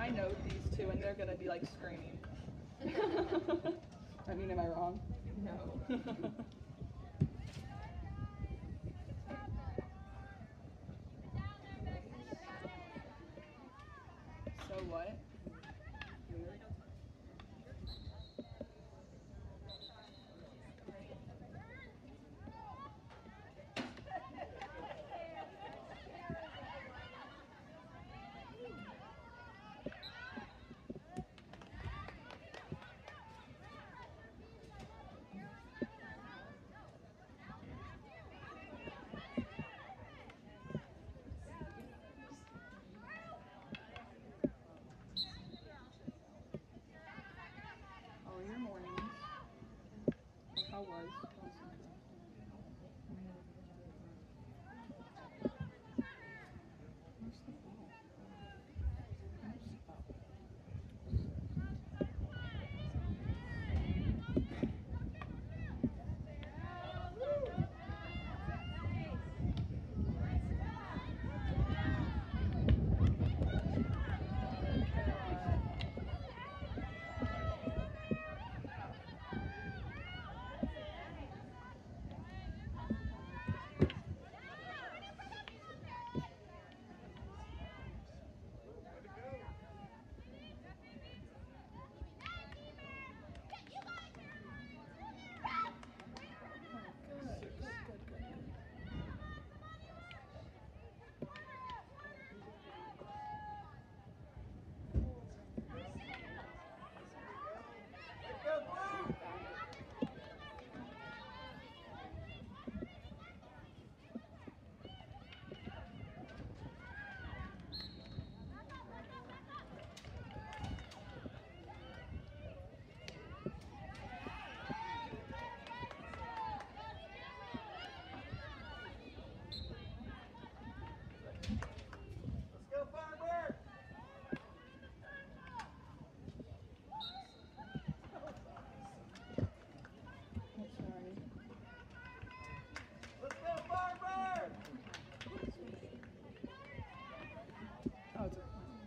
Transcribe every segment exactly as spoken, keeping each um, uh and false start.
I know these two, and they're gonna be like screaming. I mean, am I wrong? No. So what? Oh, your mornings. How was? Where's the ball? Where's the ball? Oh, it's a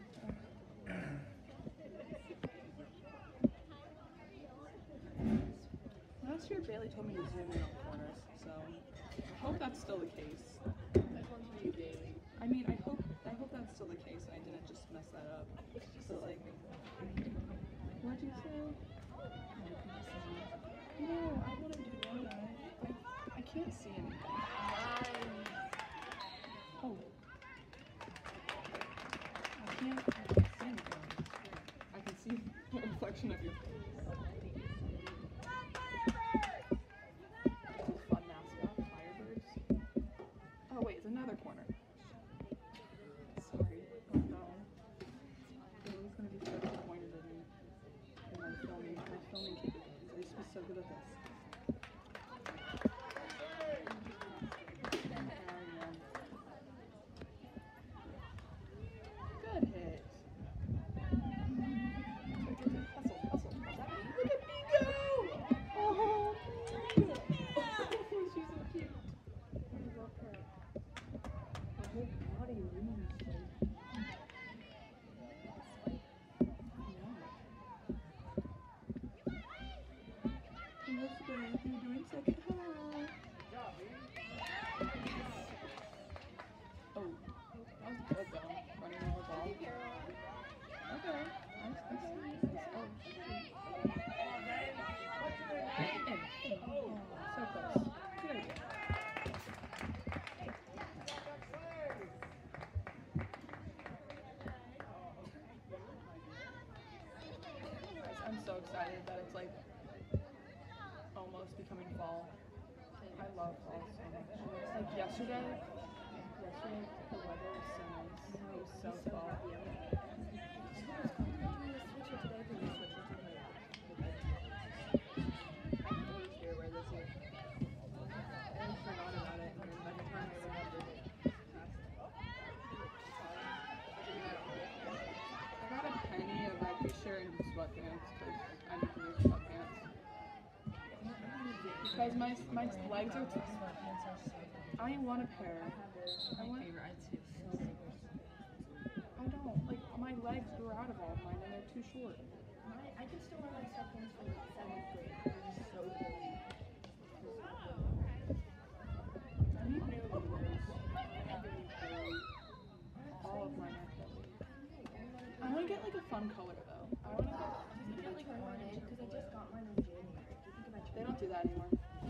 Last year, Bailey told me to zoom in on corners, so I hope that's still the case. I told you daily. I mean, I hope I hope that's still the case, and I didn't just mess that up. So like, what'd you say? No, I want to do that. I, I can't see anything. Oh. I can't, I can't see anything. I can see the reflection of your face. Fun mascot, Firebirds. Oh wait, it's another corner. Sorry. Oh no. Bailey's gonna be so disappointed in me. In my filming, my filming capabilities. I used to be so good at this. Good hit. Hustle, hustle. Look at me go! Oh, she's so cute. I love her. Her whole body really like. Elizabeth, you're doing second half. Oh, that was good though. Running over ball. Okay. Nice, nice, nice. Oh, shoot. In, in. Oh, so close. Good idea. I'm so excited that it's like almost becoming fall. I love fall so much. Like yesterday, yesterday the weather was so nice. It was so fall. I got a penny of like t-shirt and sweatpants because I need to use sweatpants. Because my my legs are too. I want a pair. I want. favorite. I too. I don't like my legs grew out of all too short. My, I can still wear my sweatpants from like seventh grade. They're just so cold. I need new leaders. All of mine are fuzzy. I want to get like a fun color though. I want to get. Do you think I turn one in? Because I just got mine in January. Do you think if I turn They don't do that anymore.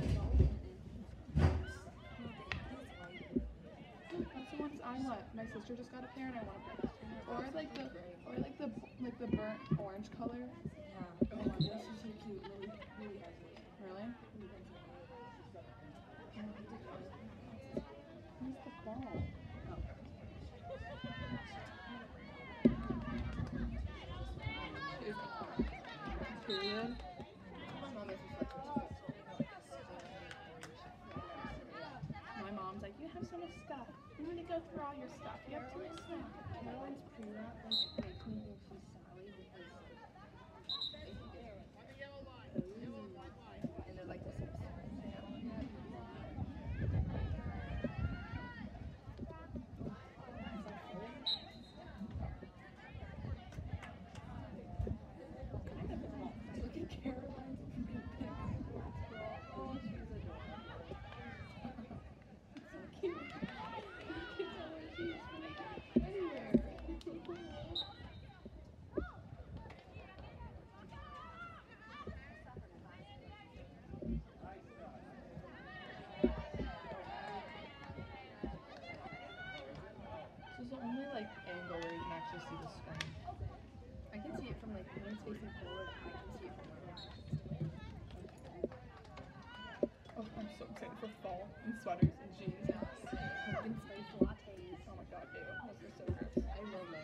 That's the ones I want. My sister just got a pair and I want a pair. Or like the, or like the, like the burnt orange color. Yeah. Oh my gosh, this is so cute. Lily, Lily has it. Really? Lily has it. Where's the ball? Period. My mom's like, you have so much stuff. You need to go through all your stuff. You have too much stuff. Caroline's pre-wrap like makes me think she's Sally because and they're like this. Look at Caroline's pink oh, she's adorable. So cute. You can tell where she is from anywhere. This is the only like angle where you can actually see the screen. I can see it from like when it's facing forward. I can see it from Oh, I'm so excited for fall and sweaters and jeans. pumpkin spice lattes. Oh my god, ew. Those are so gross. I love that.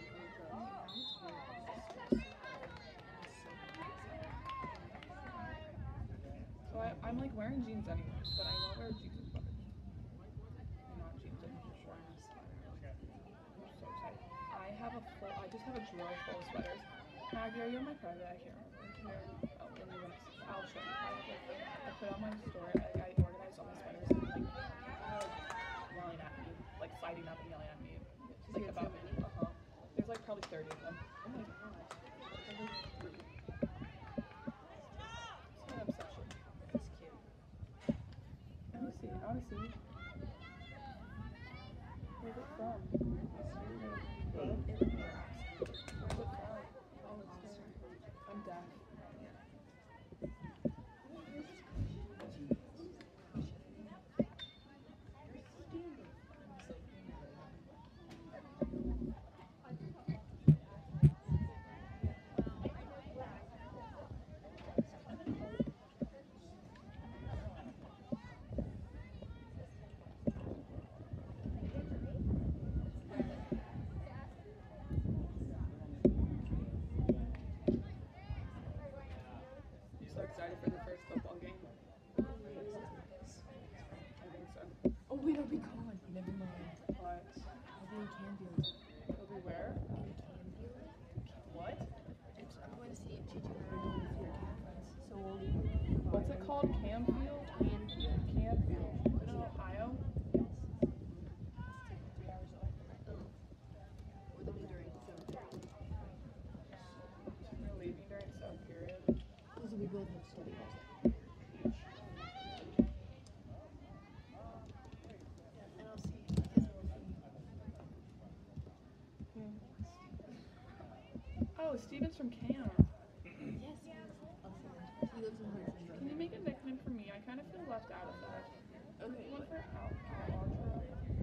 So I, I'm like wearing jeans anyways, but I won't wear jeans and sweaters. Not jeans and shorts. I'm so excited. I have a full, I just have a drawer full of sweaters. Maggie, are you on my private? I can't remember. Oh, and you're gonna see. I'll show you. I, like, I put on my story, like, I organized all my sweaters and like, people were yelling at me, like siding up and yelling at me. Like you have about so me. Uh-huh. There's like probably thirty of them. Oh my gosh. It's an obsession. That's cute. Let me see. I want to see. Where's it from? Where's it from? Oh, it's from. I'm deaf. I'm so excited for the first football game. I think so. Oh wait, I'll be gone. Never mind. What? I'll be in Canfield. It'll be where? In Canfield? What? It's, I'm going to see Gigi and I are going to see our camp friends. So we'll leave. What's it called? Camfield? Canfield. Canfield. Is it in Ohio? Yes. It's like three hours away. Or the during December. We're leaving during sub period. Because we both have study hours. And I'll see his Oh, Steven's from camp. Yes, yes. He lives in Hudson. Can you make a nickname for me? I kind of feel left out of that. Okay. One for Al, Al, Al,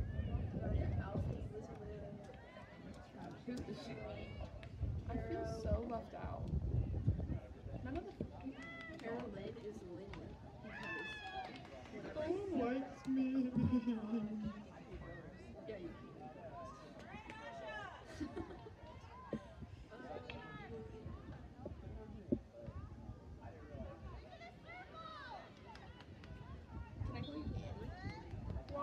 Who is she? I feel so left out. None of the Carolyn is Lynn because no one likes me. yeah, you Can I call you Annie?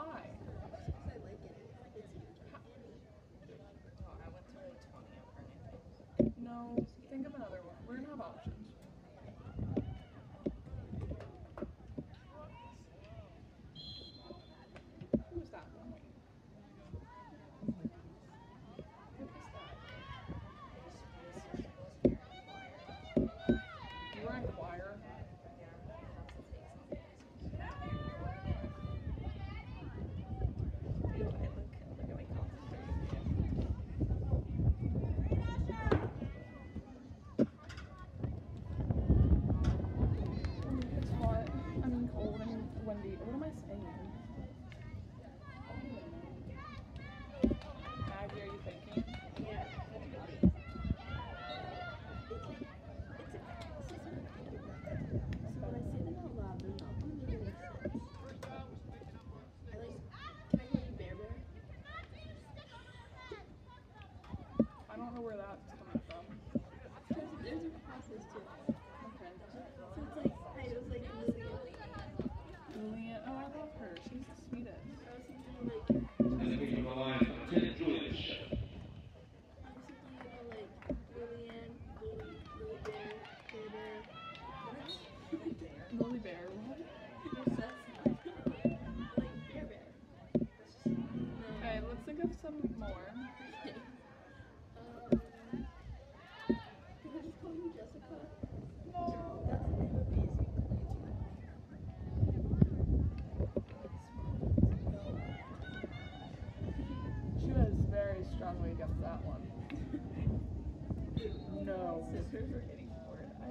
think of some more. Um, can I just call you Jessica? No. That's the name of the easy She was very strongly against that one. No. Sisters are getting bored. I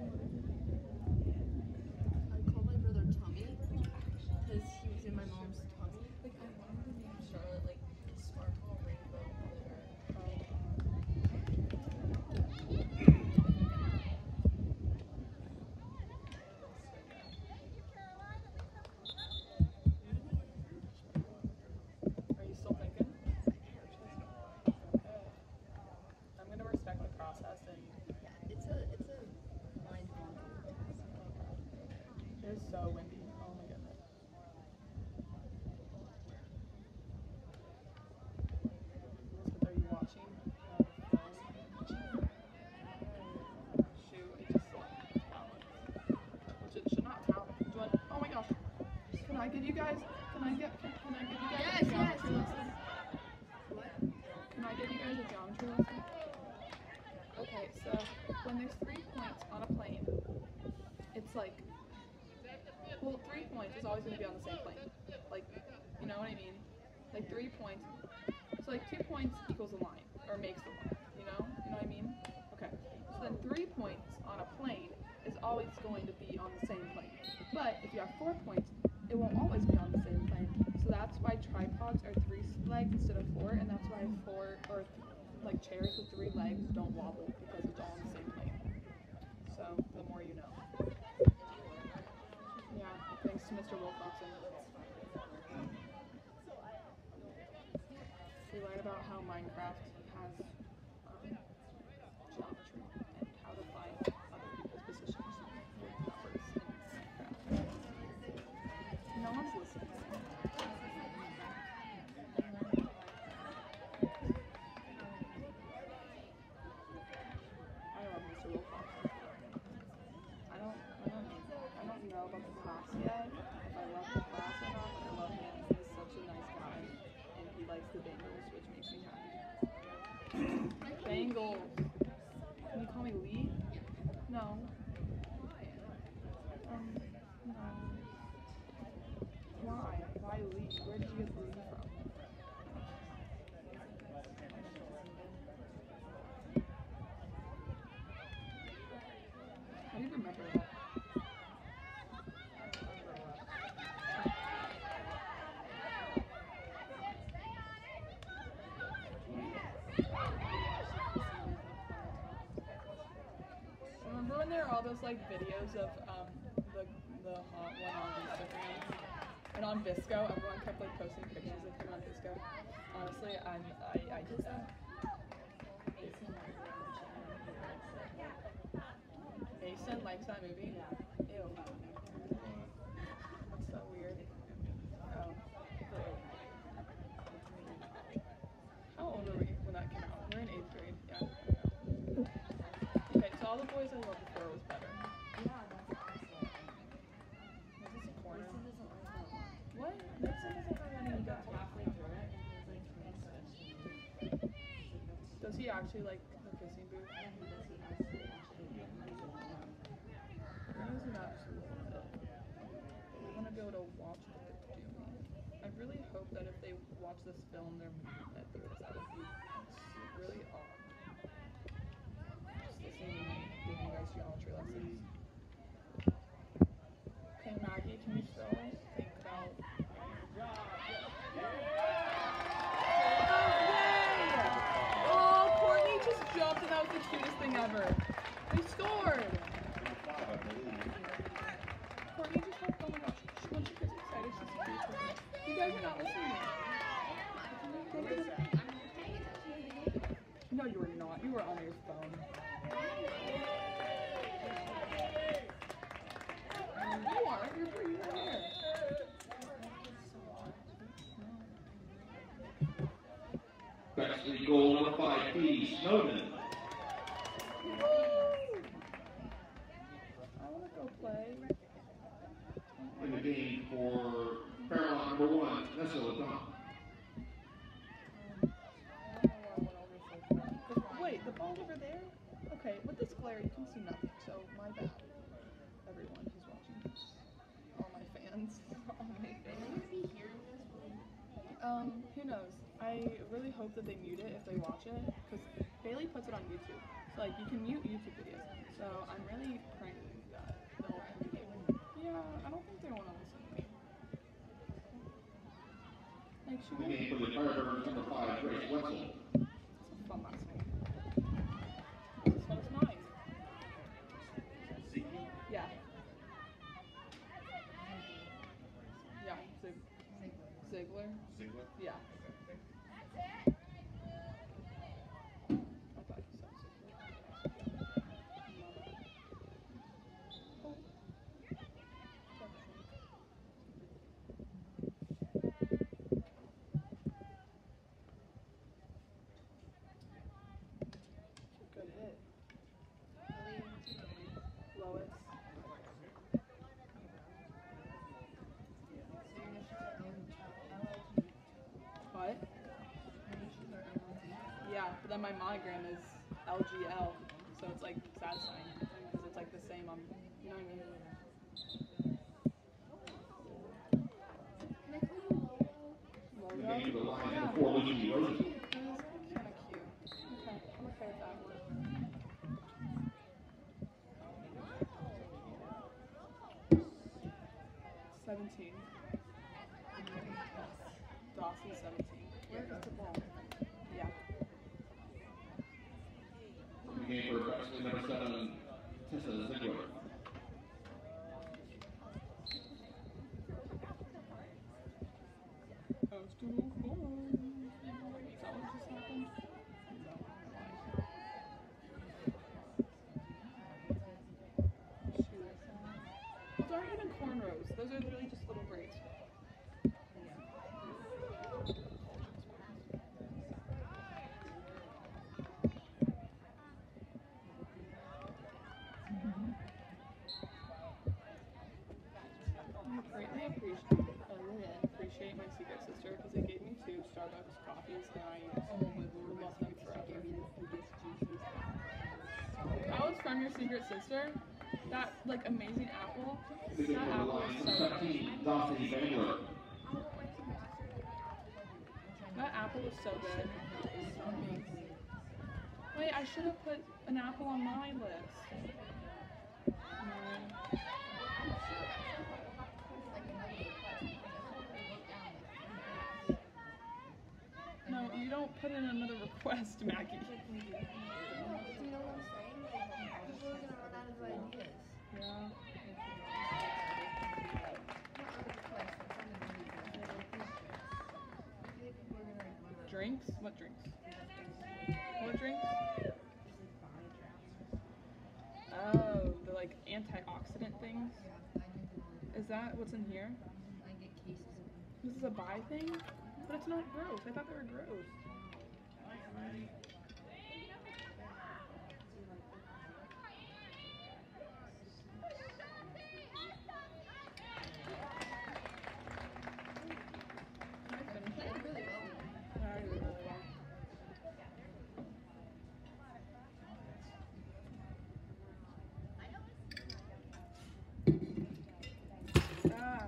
I called my brother Tommy because he was in my mom's tummy. Like I wanted to name Charlotte like Sparkle Rainbow Glitter. Are you still thinking? Okay. I'm gonna respect the process and Yeah, it's a it's a mind bending. it is so windy. Oh my goodness. Elizabeth, are you watching? Uh, film? Shoot, it just like talents. Which it should not talent. Do you want, oh my gosh. Can I give you guys can I get can, can I give you guys Yes, a geometry yes. lesson? What? Can I give you guys a geometry lesson? Okay, so when there's three points on a plane, it's like, well, three points is always going to be on the same plane. Like, you know what I mean? Like three points. So like two points equals a line, or makes the line. You know? You know what I mean? Okay. So then three points on a plane is always going to be on the same plane. But if you have four points, it won't always be on the same plane. So that's why tripods are three legs instead of four, and that's why four or like chairs with three legs don't wobble because it's all on the same plane. So the more you know. Yeah, thanks to Mister Wilcoxon. We learn about how Minecraft has um, geometry and how to find other people's positions with numbers in Minecraft. No one's listening. I love Mister Wilcoxon. I don't, I don't, I don't know about the class yet. If I love the class or not, but I love him. He's such a nice guy, and he likes the Bengals, which makes me happy. Bengals. Can you call me Lee? No. Um, no. Why? Why Lee? Where did you get Lee from? How do you remember that? Remember when there were all those like videos of um the the hot one on Instagram and on Visco, everyone kept like posting pictures of him on Visco. Honestly, I'm I I did that. Mason likes that movie. Ew. That's so weird. Oh. How old were we when that came out? We're in eighth grade. Yeah. Okay, so all the boys I loved before was better. Yeah, that's awesome. Is this a corner? Mason doesn't like that one. What? Mason doesn't have any He got guts. halfway through it and he was like twenty sessions. Does he actually like the kissing booth? Yeah, he does. He actually actually yeah, he's a fan. He doesn't actually love it. But we want to be able to watch what they're doing. I really hope that if they watch this film, they're moving it because that would be really odd. Just listening to me giving you guys geometry lessons. Okay, Maggie, can you still think about... Oh, Courtney just jumped and that was the cutest thing ever. They scored! Courtney just jumped, oh my gosh. She, when she gets excited, she's cute. You guys are not listening. No, you were not. You were on your phone. You aren't. You're pretty right here. Bexley goal number five, P. Snowden. I want to go play. In the game for Fairlawn number one, Nessa Latone. over there? Okay, with this glare, you can see nothing, so my bad. Everyone who's watching this. All my fans. All my fans be hearing this one. Um, who knows? I really hope that they mute it if they watch it, because Bailey puts it on YouTube. So, like, you can mute YouTube videos. So, I'm really praying that they'll mute it. Yeah, I don't think they want to listen to me. Like, should The we? game for the Firebirds, number five, Grace Wetzel. It's a fun last name. This one's mine. Yeah. Yeah, Zig- Ziegler. Ziegler? Yeah. I thought you said Ziegler. Oh. Good hit. Lois. What? Yeah, but then my monogram is L G L, so it's like sad sign, because it's like the same on, you know what I mean? Can I call you Lolo? The game for the Lions, Yeah. number four, Lucy Rosen. That is kind of cute. Okay, I'm okay with that. Seventeen. Dawson seventeen. Where is the ball? Yeah. The game for Bexley, number seven, Tessa Ziegler. That was too cool. Is that what just happened? Shoot. Those aren't even cornrows. Those are literally just little braids. I greatly appreciate, I really appreciate my secret sister because they gave me two Starbucks coffees and I will love them forever. That was from your secret sister. That like amazing apple. The game That for the apple Lions, is number so good. seventeen, Dawson Bangler. That apple is so good. Wait, I should have put an apple on my list. No. No, you don't put in another request, Maggie. You know what I'm saying? Like, people are gonna run out of ideas. Yeah. Not other requests, but something really good. I feel like people are gonna run out. Drinks? What drinks? What drinks? Oh, the like antioxidant things? Is that what's in here? I get cases of them. This is a buy thing? But it's not gross. I thought they were gross. Can I finish I it? did really well. Yeah, I did really well. Ah.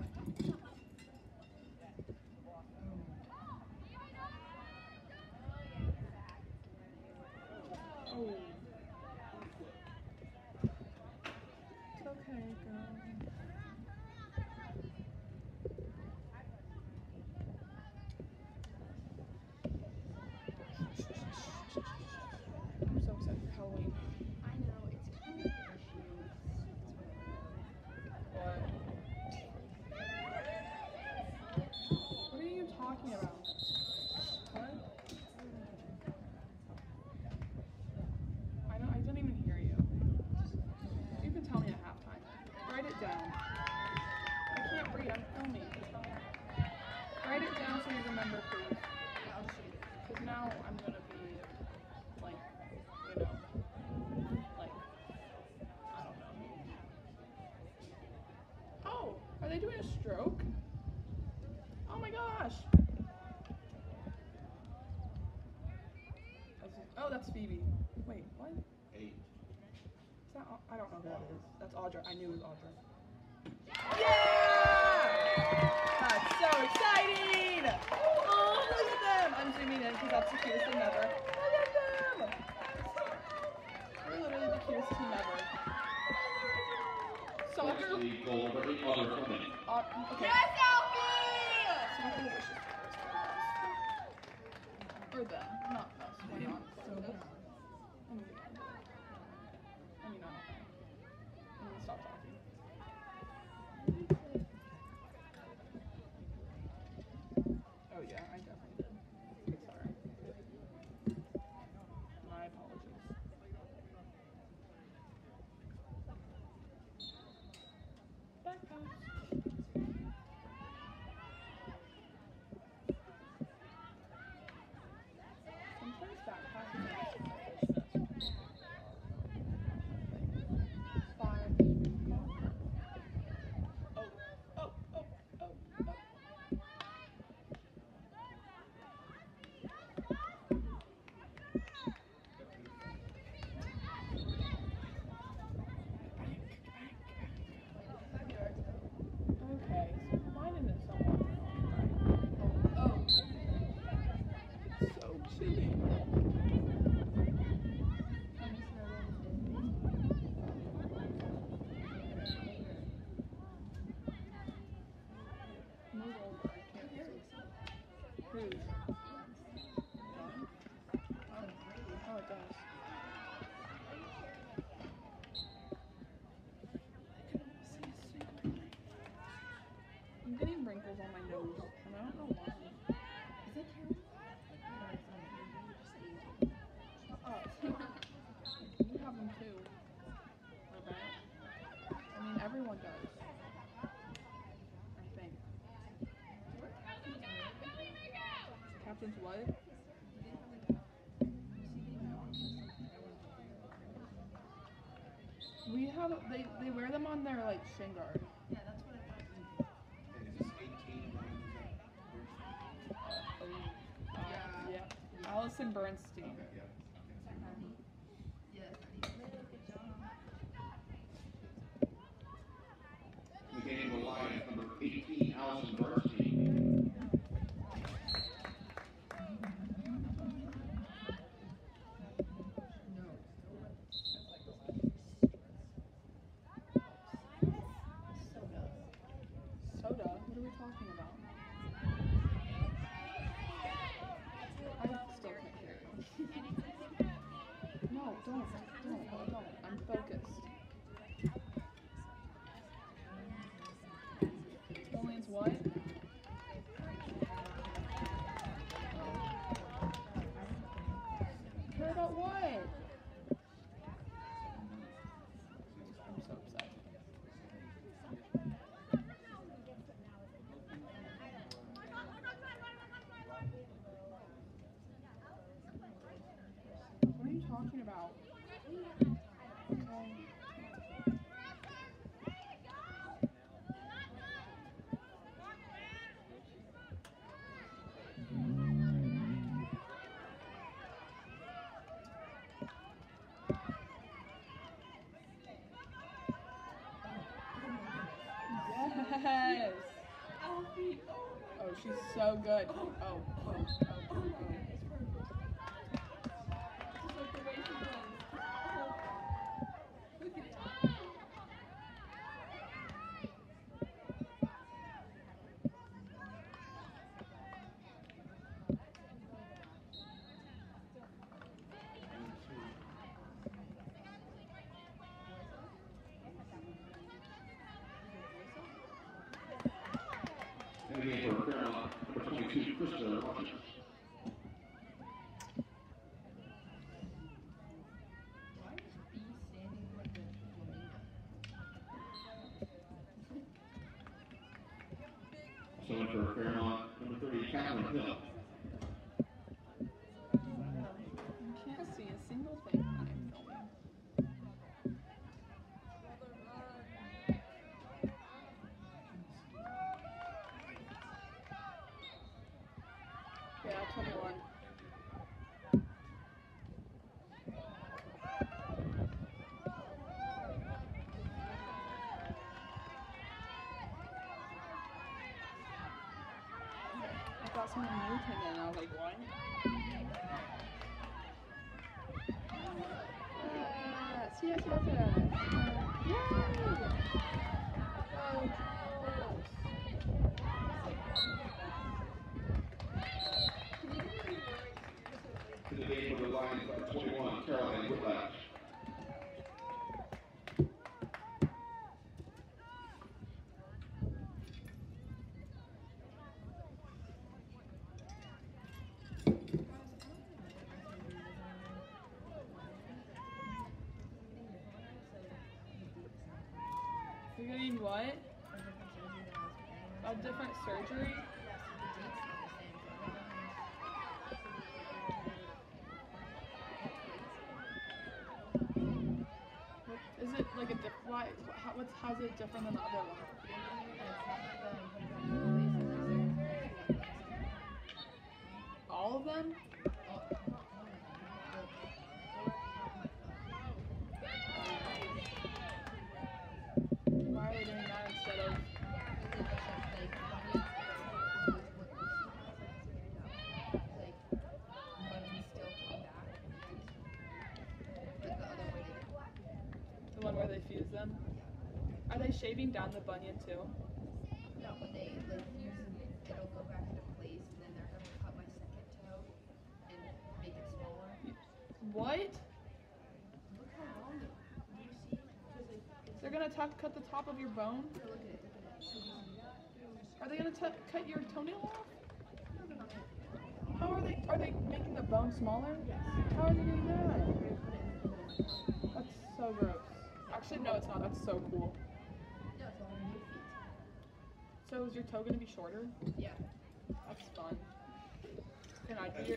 Oh, that's Phoebe. Wait, what? Eight. Is that? Au- I don't know who that is. That's Audra. I knew it was Audra. Yeah! That's so exciting! Oh, look at them! I'm zooming in because that's the cutest thing ever. Look at them! They're literally the cutest team ever. Soccer. Lexley goal for the other woman. Uh, okay. Yes, Alfie! Soccer wishes or them, not us. Why not? So us. I mean, I mean, I don't know. I'm gonna stop talking. Oh yeah, I definitely did. Sorry. My apologies. Back pass. Sometimes back passes are just five. Oh, oh, oh, oh, oh. Okay, so reminding it someone. Oh, so chilly. Move over, I can't see. Whose? Mine? Oh, oh, it does. I'm getting wrinkles on my nose, and I don't know why. Is it Karen? Shut up. You have them too. Okay. I mean, everyone does. I think. Captain's what? We have, they, they wear them on their, like, shin guard. Yeah, that's what I thought. And is this eighteen? Uh, yeah. Allison Bernstein. Okay, yeah. Yes. Beginning the line, number eighteen, Allison Bernstein. Soda? What are we talking about? I still can't hear you. No, don't. Don't. Don't. I'm focused. Julian's what? Care about what? I'm so upset. What are you talking about? Okay. Yes. Alfie! Oh, she's so good. Oh, oh, oh, oh, oh. Just like the way she does. Look at it. And again for Fairmont, number twenty-two, Krista Rogers. Why is B standing like a flamingo? So in for Fairmont, number thirty, Catherine Hill. You can't see a single thing when I'm filming. Yeah, twenty-one. Where's the other at? Uh, yay! Oh, To the game for the Lions, number twenty-one, Caroline Whitlatch. You're getting what? A different surgery? Is it like a diff? Why? How, what's how's it different than the other one? All of them? Why are they doing that instead of? The one where they fuse them? Are they shaving down the bunion too? No, when they like use it, it'll go back into place, and then they're gonna cut my second toe and make it smaller. What? Look how long it. Do you see? Because like, it's They're gonna tuck, cut the top of your bone? look at it. Look at it. So easy. Are they gonna t- cut your toenail off? How are they? Are they making the bone smaller? How are they doing that? That's so gross. Actually, no, it's not. That's so cool. No, it's all new feet. So is your toe gonna be shorter? Yeah. That's fun. Can I do your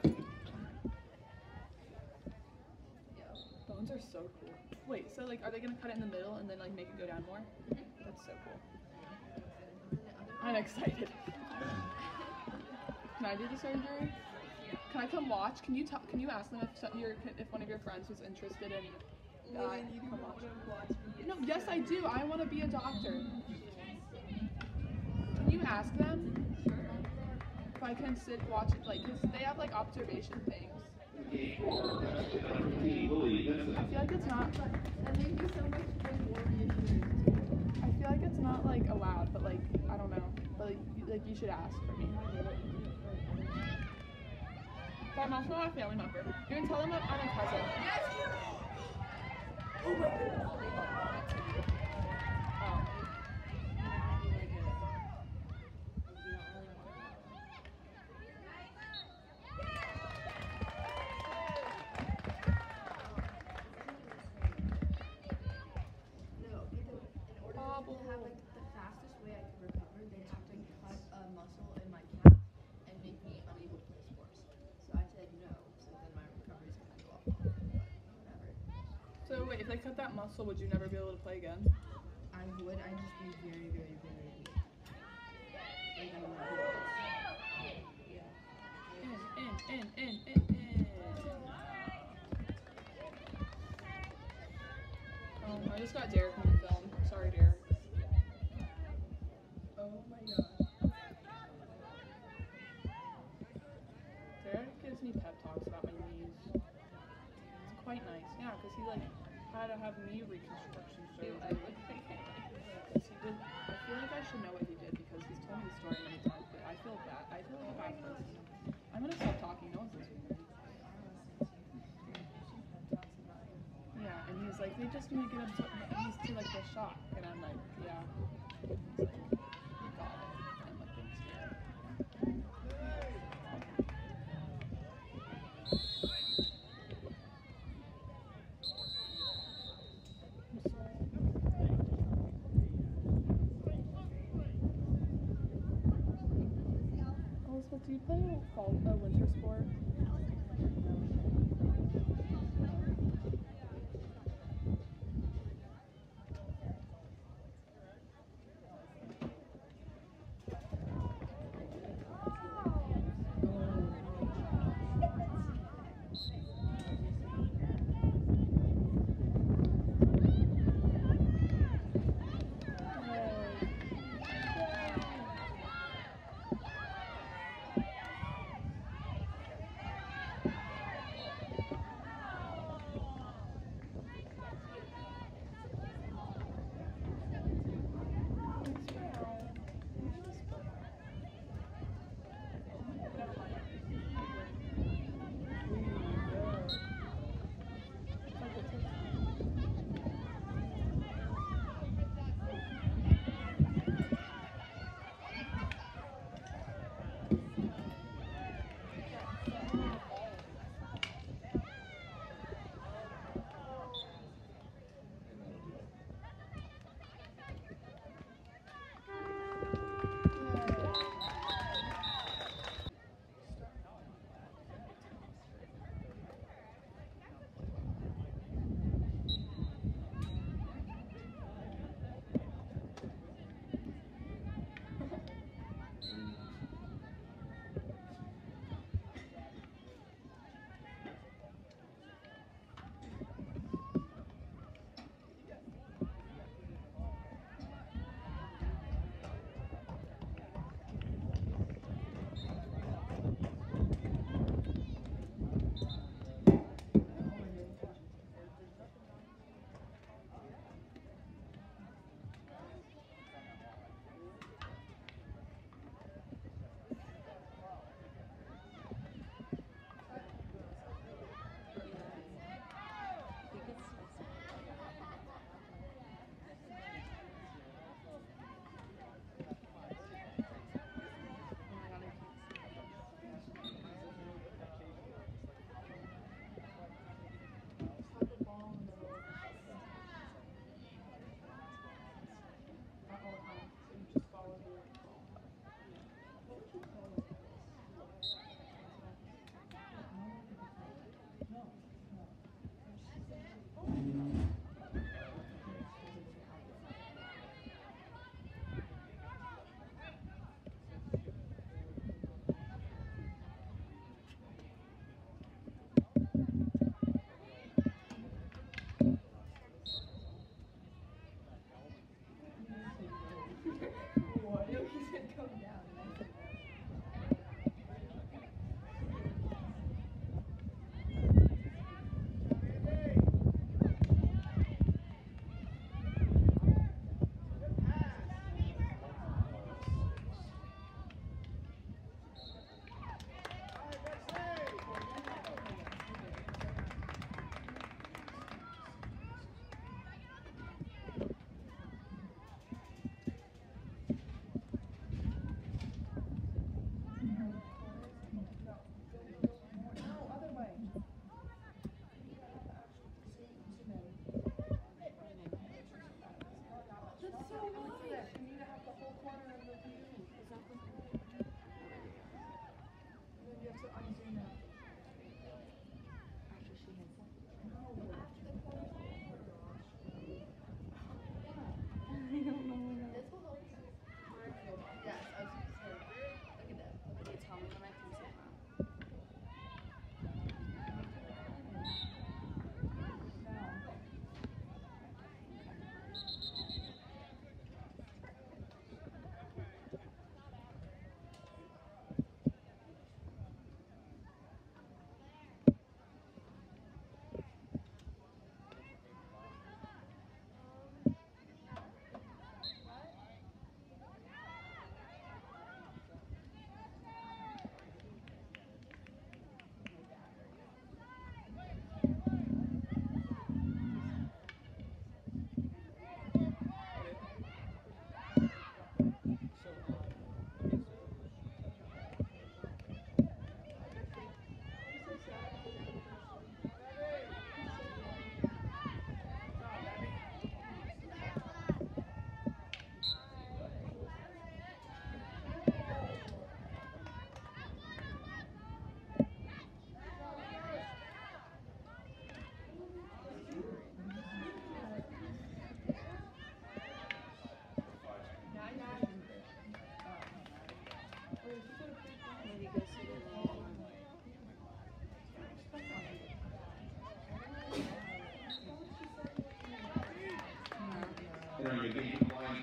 Yeah. bones are so cool. Wait, so like, are they gonna cut it in the middle and then like make it go down more? That's so cool. I'm excited. Can I do the surgery? Can I come watch? Can you t- Can you ask them if some, your if one of your friends was interested in? Uh, come watch. No, yes I do. I want to be a doctor. Can you ask them if I can sit watch it? Like, cause they have like observation things. Game for fifteen, Lily Vincent. I feel like it's not. That made me so much more reassured. I feel like it's not like allowed, but like I don't know. But like you, like you should ask for me. But I'm also not a family member. You're gonna tell them that I'm a cousin. Oh. No, in order to have like the fastest way I could recover, they'd have to cut a muscle in my calf and make me unable to play sports. So I said no, so then my recovery's gonna go off. But whatever. So wait, if they cut that muscle, would you never be able to play again? I would, I'd just be very, very, very weak. Like I would not be able to- In, in, in, in, in, in. Um, I just got Derek on the film. Sorry, Derek. Oh my god. Derek gives me pep talks about my knees. It's quite nice. Yeah, because he like had to have knee reconstruction surgery. Because he did. I feel like I should know what he did because he's told me the story many times, but I feel bad. I feel like a bad person. I'm gonna stop talking. No one's listening. Yeah, and he's like, they just need to get him to, he's to like the shock, and I'm like, yeah. He's like, got it. And I'm like, thanks, Derek. Elizabeth, do you play a fall, a winter sport?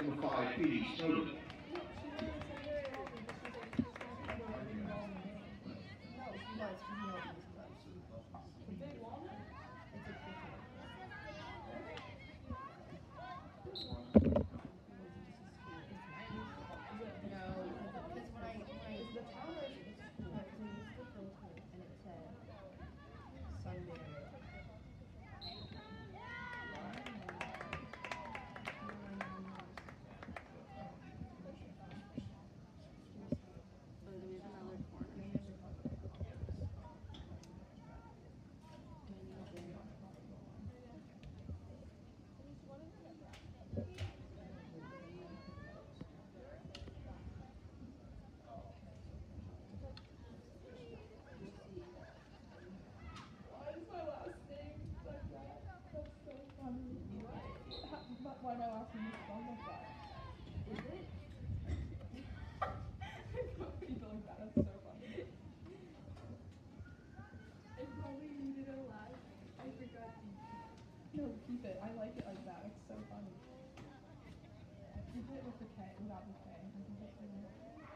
number five, Katie Snowden. Why am I laughing at phone like that? Is it? People like that, that's so funny. If only you didn't laugh, I forgot the. No, keep it. I like it like that. It's so funny. Keep it with the K, without the K. I think it's really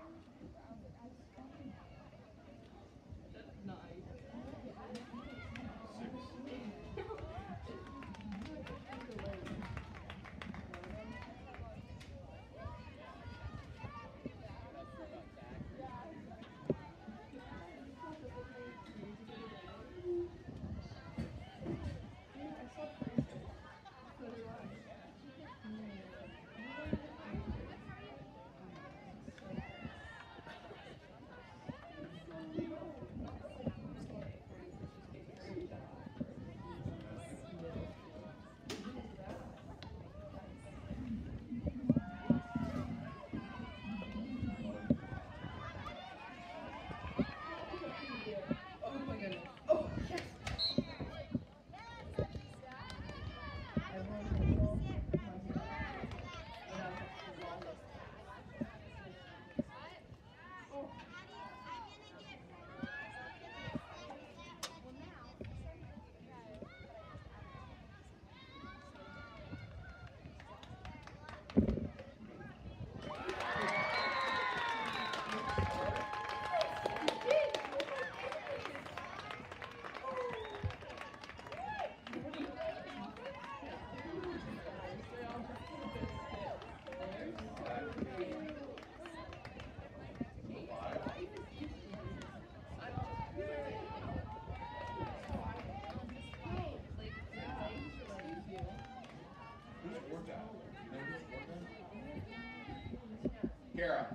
Kara.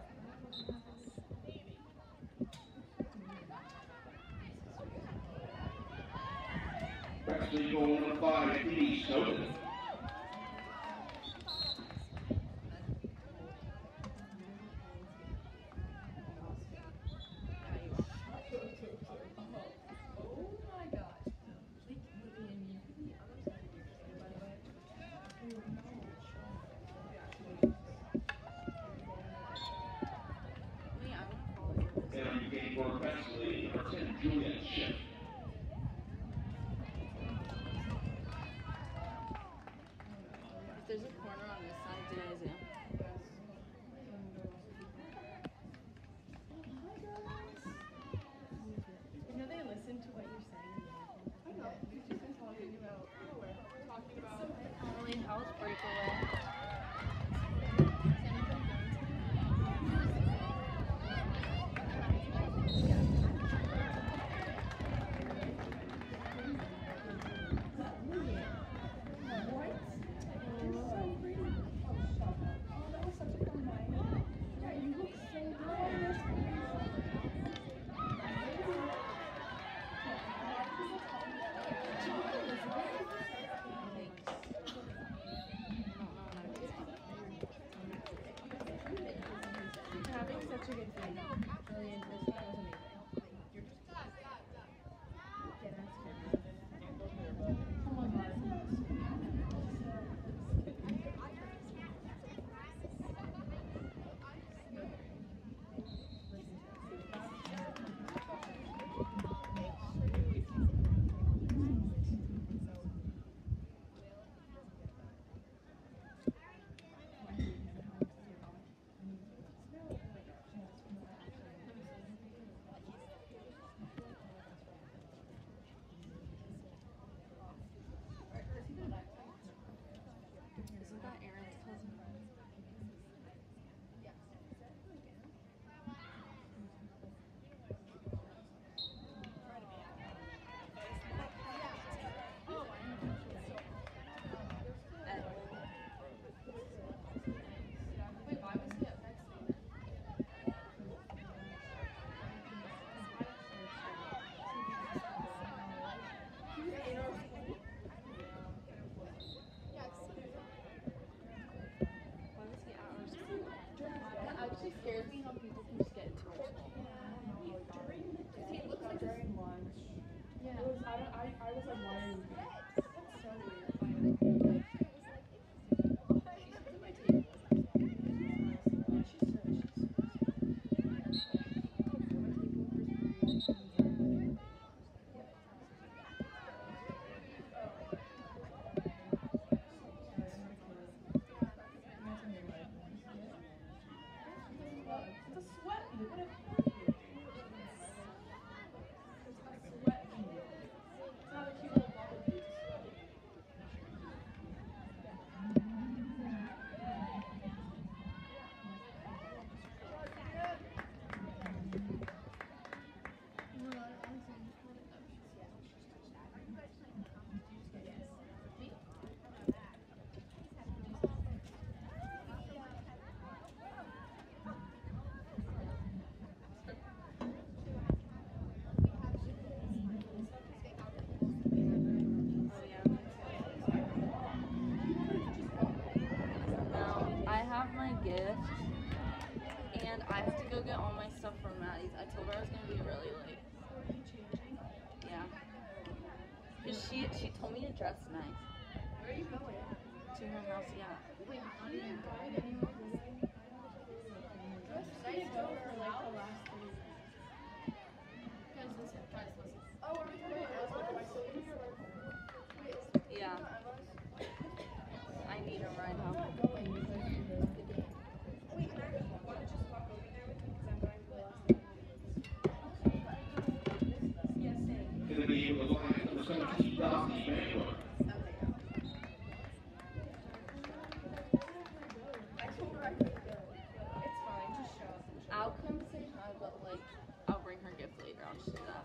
Actually, goal number five, Katie Snowden. And you gain for offensively, number ten, Juliet Schiff. If there's a corner on this side, did Isaiah? You know they listen to what you're saying. I know. We've just been talking about talking about Emily, house breakaway. I don't. I, I was like, why are you here? That's so weird. Yeah, she's so she's It's a sweat bead. What a It's a sweat bead. It's not a cute little bubble bead. It's a sweat bead. Now, I have my gift, and I have to go get all my stuff from Maddie's. I told her I was gonna be really late. Yeah. Cause she she told me to dress nice. Where are you going? To her house, yeah. Wait, how do you guide anyone? Dress nice go for like the last three weeks. Guys, listen, guys, listen. Oh, are we talking about Emma's? Yeah. I need a ride home. Going because of the game. Wait, Maddie, why don't you just walk over there with me? Because I'm going for the last time. Yes, same. Going to be able to line number seventeen, Dawson Emmanuel. I told her I could go. It's fine. Just show up. I'll come say hi, but like, I'll bring her gift later. I'll just do that.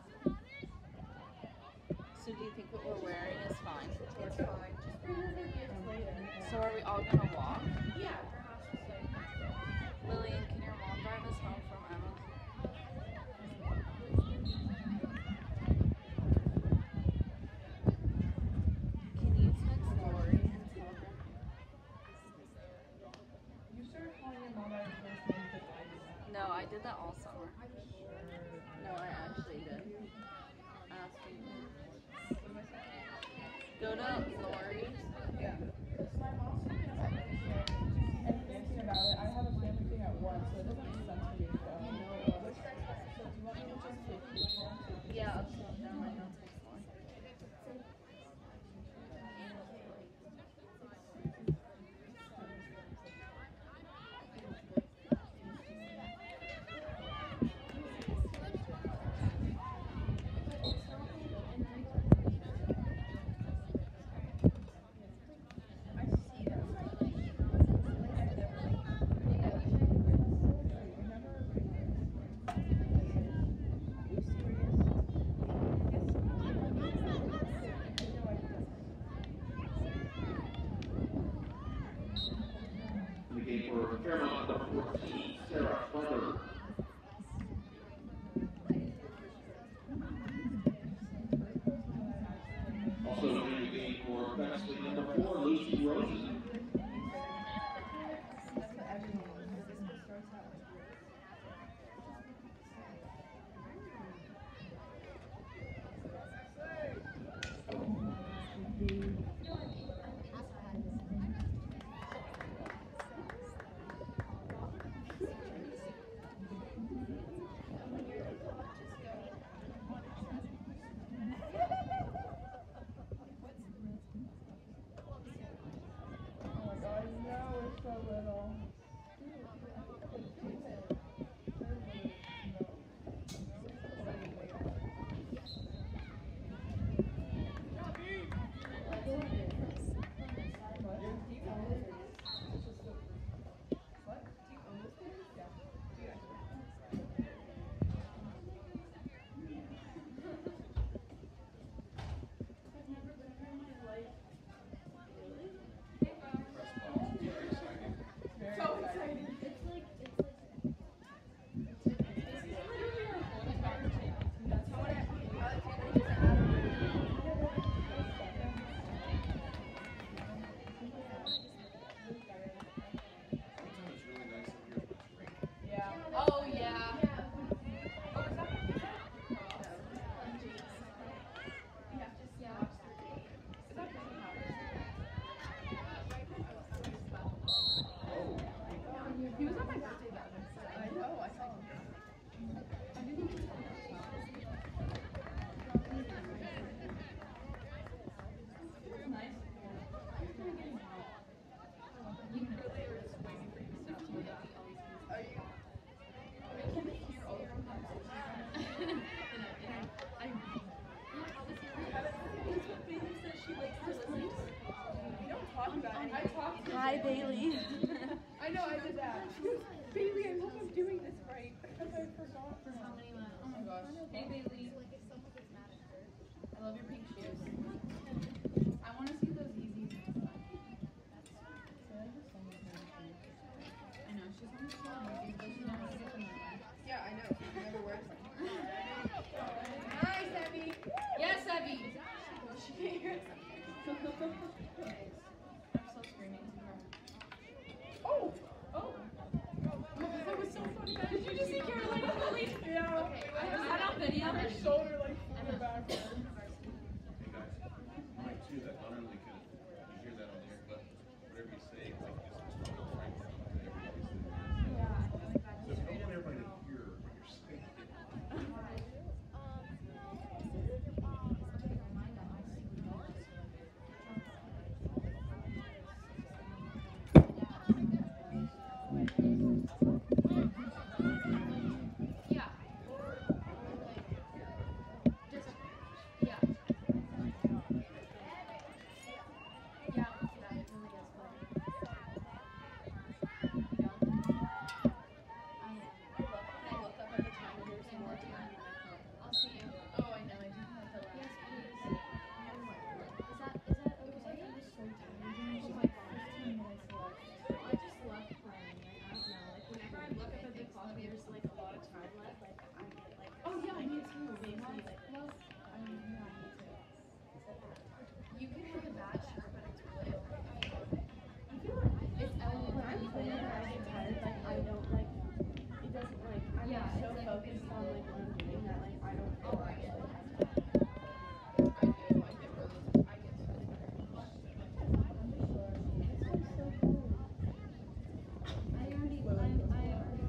So do you think what we're wearing is fine? It's fine. Just bring her her gift later. So are we all gonna walk? Yeah, her house is like next door. Lillian, can your mom drive us home from Emma's? Can you text Lori and tell her? You started calling your mom by her first name because I did that. No, I did that all summer. No, I actually did. Ask me. What am I saying? Go to Lori's. Yeah. Because my mom's thinking about it. And thinking about it, I have a family thing at one, so it doesn't make sense for me to go. So do you want me to just take you along? Yeah, I'll slow down right now. Text Lori. In the game for Fairmont, number fourteen, Sarah Feather. Also in the game for Bexley, number four, Lucy Rosen. That's what everyone wants. This starts out like Oh my Hey Bailey. I love your pink shoes. I want to see those Yeezys next time. I know, she's on the floor, but she never gets them on. Yeah, I know. She never wears them. Nice, Abby. Yes, Abby! She can't hear us. I'm still screaming to her. Oh! Oh! That was so funny. Did you just see Carolina Lily? Yeah. Okay, I Is have that on video? Her shoulder like I flew have back. Hey guys, you might too, that not only can you hear that on the air, but whatever you say, like just talk right to everybody's saying. Yeah, I like that. So if you don't want everybody to hear what you're saying, Yeah. Just, yeah. Yeah, yeah, it really is funny. Yeah. I am. I looked up at the time and there's some more time in my phone. I'll see you. Oh, I know, I do have to laugh. Yes, please. Is that, is that okay? I was so tired. Oh my gosh. fifteen minutes left. I just love playing. Like, I don't know. Like, whenever I look up at the clock, there's like a lot of time left. Like, I get like. Oh yeah, me too. Makes me like. Well, I mean, yeah, me too. You can have a bad shirt, but it's really okay. It's Ellen. When I'm playing and I get tired, like I don't like. It doesn't like. I'm Yeah, like, so it's like- focused on like what I'm doing that like I don't feel like it. I do. I get really. I get so I already. I. I already.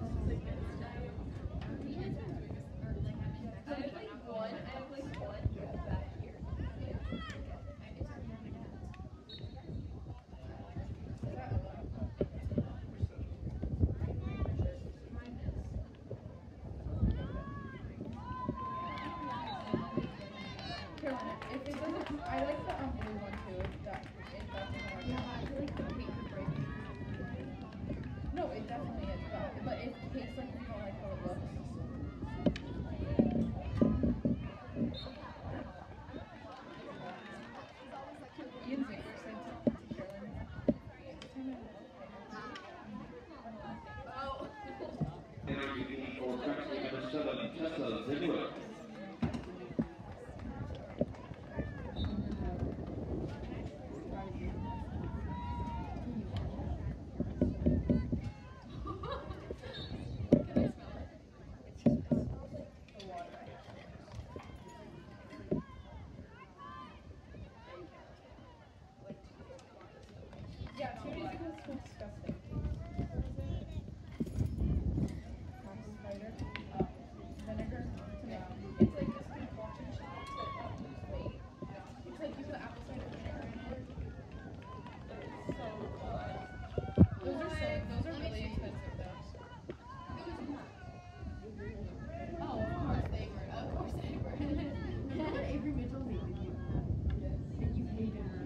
I have like one. I have like one back here. Carolina, if it doesn't, I like the um blue one too. If that, if that's more. Yeah, I feel like the pink could break me. No, it definitely is. But but if Kate's like you don't like how it looks. Ian Ziegler said to, to Carolina. interviewing for Franklin, Minnesota, Tessa Ziegler. Yeah, two days ago was so disgusting. Apple cider, uh, vinegar, tomato. It's like this concoction shot to help lose weight. It's like you put apple cider vinegar in it. It's so good. Those are so, those are really expensive though. Oh, of course they were. Of course they were. Remember Avery Mitchell hated you? And you hated her.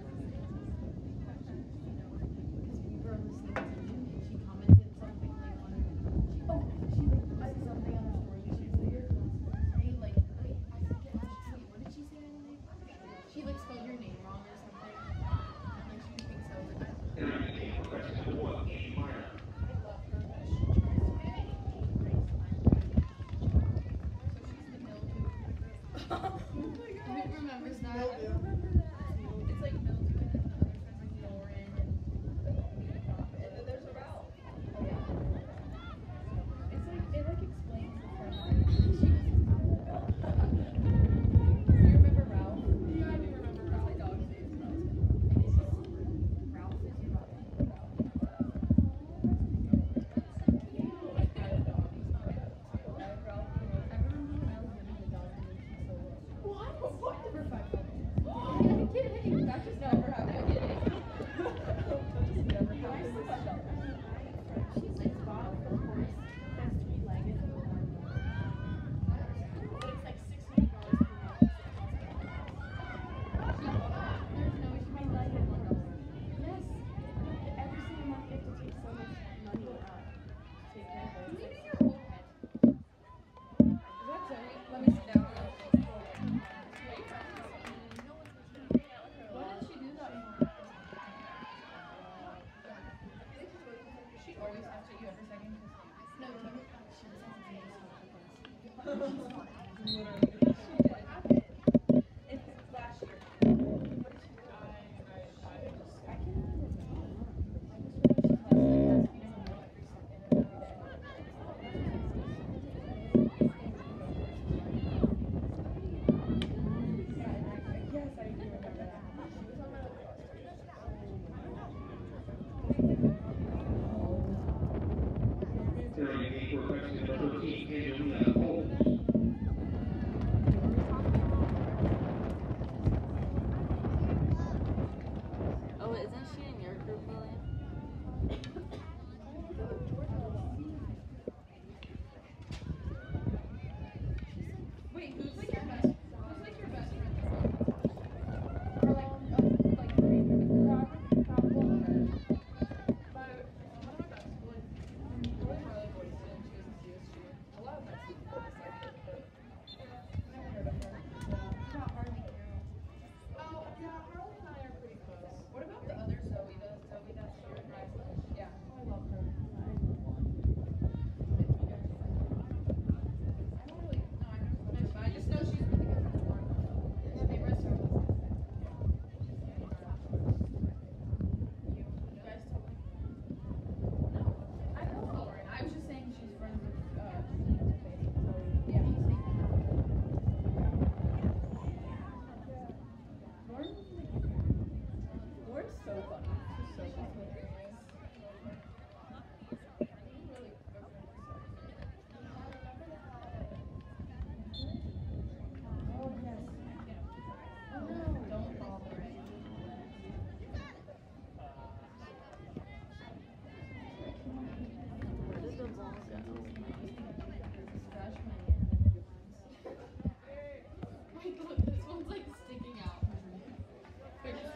Because we were listening to you and she commented something like on oh, she like posted something on her story and she was like, Hey, like, wait, I forget. Wait, what did she say? Like, she like spelled your name wrong or something. Like she thinks so. Like, I Interviewing for Mexico, one, Amy Meyer. love her, but she tries to make me crazy. So she's the mildew. Oh my Who god. remembers that? I remember that. It's like mildew and then the other friends like Lauren and And then there's a Ralph. oh yeah. It's like it like explains the friend. She was Do you remember Ralph? Yeah, I do remember Ralph. My dog's name is Ralph. Ralph is your dog. I have dogs. I have Ralph. I remember when I was getting the dog and she so what? What? For five minutes. I'm kidding. That just never happened. That just never happened. She's like bottom of course. That's three-legged. But it's like six hundred dollars per month. She, there's no three-legged one. Yes. Every single month you have to take so much money out to take care of it. Maybe your whole pet. Is that Zoe? Let me see.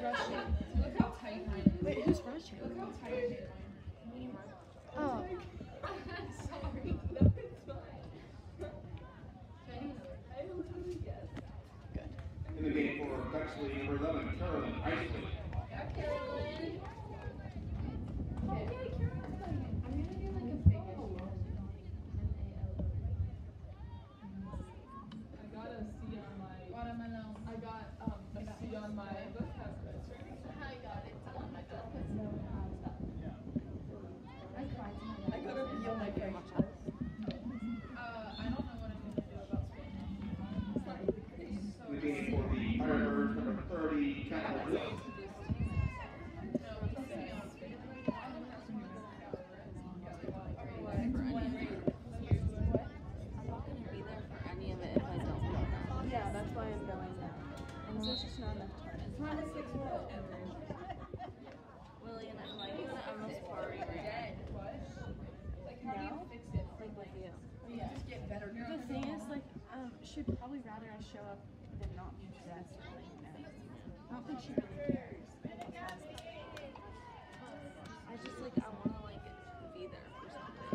rushing? Look how tight mine is. Wait, who's rushing? Look how tight I made mine. Oh. Sorry. No, it's fine. I totally guess. In the game for Bexley, number eleven, Carolyn Isley. Yeah, Carolyn. Okay, Carolyn's coming. I'm gonna do like a big I got a C on my. Watermelon. I got um a C on my. Both have this, right? I got it on my belt. I cried to my I got a B on my grade. Uh, I don't know what I'm gonna do about Spanish. In the game for the Firebirds, number thirty, Kendall Hill. Yeah, that's why I'm going now. And there's just not enough time. It's not a six what? Lily and Emma, you and Emma's party right Like, how do you fix it? like with you. Yeah. Just get better. The thing is, like, um, she'd probably rather I show up than not be dressed. Like, you know. I don't think she really cares. I just like I wanna like be there for something.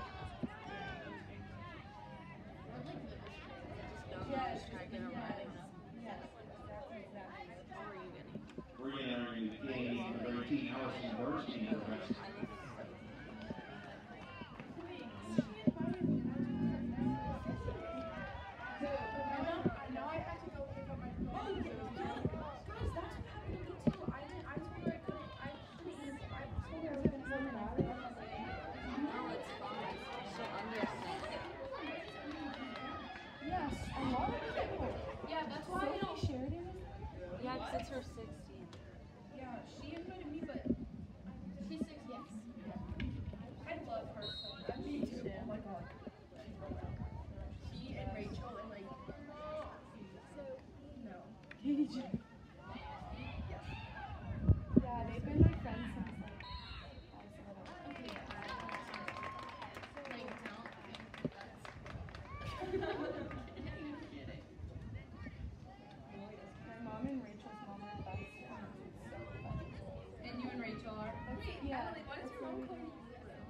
Just go and just try to get away. How are you getting? We're entering the game, number eighteen, Allison Bernstein for Bexley. I live Now I have to go pick up my phone. Guys, that's what happened to me too. I didn't. I told her I couldn't. I couldn't even. I told her I was gonna send it out. And I was like, no, it's fine. She'll understand. Yes, a lot of people. yeah, that's why I don't. Sheridan? Yeah, 'cause it's her sixteenth. Yeah, she invited me, but she's six. Yes. I love her so much. Me too. Oh my god. She and Rachel and like. No. Katie J. Yes. Yeah, they've been my friends since like I was little. My mom and Rachel's mom are best friends. It's so funny. And you and Rachel are. Wait, Yeah, Emily, why does that's your mom why call we- you?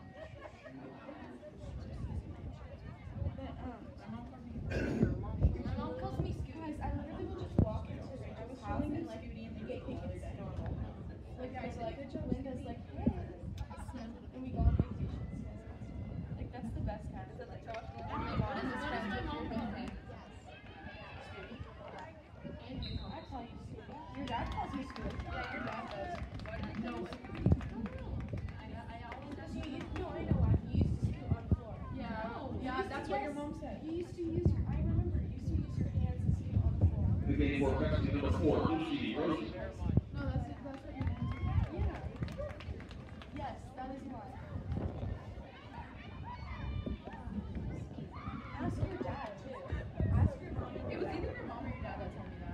But, um, My mom calls me Scooty. guys, I literally will just walk into Rachel's house and like get it's normal. Like guys, like Linda's like, hey, and we go on vacations. Like that's the best kind. Is it like Josh? I'm like, what is this? What does my mom call me? I call you Scooty. Your dad calls me Scooty. Yeah, your dad does. Why do you know? I, I always just you, you no, I know why. You used to scoot on the floor. Yeah. No, Yeah, you used that's to- what yes, your mom said. You used to use your. I remember. You used to use your hands to scoot on the floor. In the game for Bexley, number four, Lucy Rosen. No, that's that's what your mom said. Yeah. Yes, that is why. Ask your dad too. Ask your mom. It was either your mom or your dad that told me that.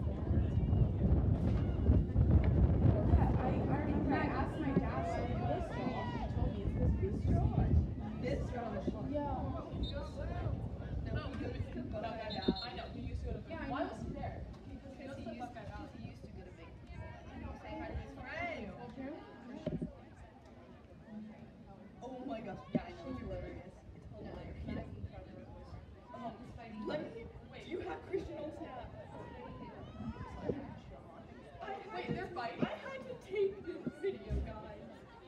Yeah, I, I remember I asked my dad what it was for. He told me it's this bistro. This girl. Yeah. No, because it's because Buckeye Valley. I know, he used to go to. Yeah, I Why know. was he there? Because He goes he to used, Buckeye Valley. he used to go to big. Say hi to his friend. Oh my gosh, yeah, I know. It's hilarious. It's hilarious. Um, let me. Wait, you have Christian on Snap. I had, wait, they're fighting. I had to take this video, guys.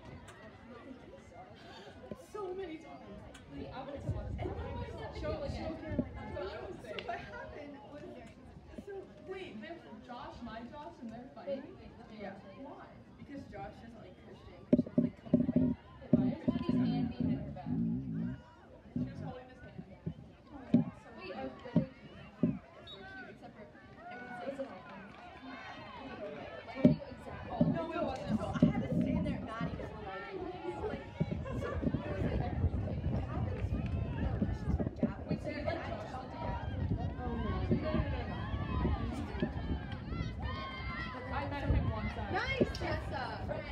So many times. Wait, I want to watch. And then I was show it again. That's what I was saying. So what happened was, so wait, there's Josh, my Josh, and they're fighting. Yeah. Why? Because Josh doesn't like Christian. Christian's like, come fight. Why is his hand behind her back? She was holding his hand. Wait, are they cute? Except for it was like. Oh, no, it wasn't. So I had to stand there, Maddie was like, so, it was like, Gavin's, no, Christian's from Gavin. Wait, so you like And I Josh? talked to Gavin. Oh no. No, no, no, no. I met him once. Nice, Jessa.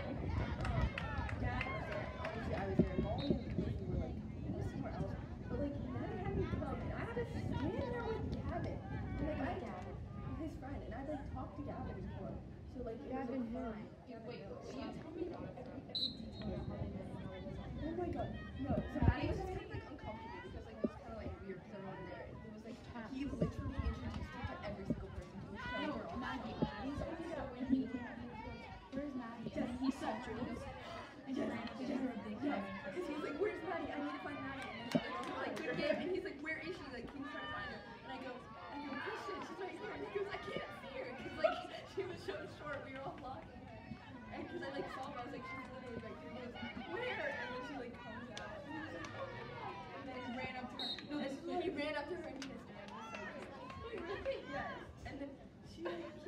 Dad was there. Obviously, I was there. Molly and Lizzie were like, it was somewhere else. But like, Maddie had me come, and I had to stand there with Gavin. And like, I Gavin, his friend, and I like talked to Gavin before. So like, it happened here? Wait, will you tell me about every every detail? Oh my god, no. So Maddie was just kind of like uncomfortable because like it was kind of like weird because everyone there. It was like he literally introduced her to every single person. He was showing her all Maggie, Maggie's the one that when he where's Maddie? And then he saw Jules and he ran up to her a big yeah, because he was like, "Where's Maddie? I need to find Maddie." And then she was like, "Good game." And he's like, "Where is she?" Like he was trying to find her. And I go, "I go, Christian, she's right here." And he goes, "I can't see her," because like she was so short. We were all blocking her. And because I like saw her, I was like, "She's literally right here." He goes, "Where?" And then she like comes out. And he was like, "Oh my god!" And then he ran up to her. No, this is when he ran up to her and kissed her. And it was so cute. Wait, really? Yes. And then she like.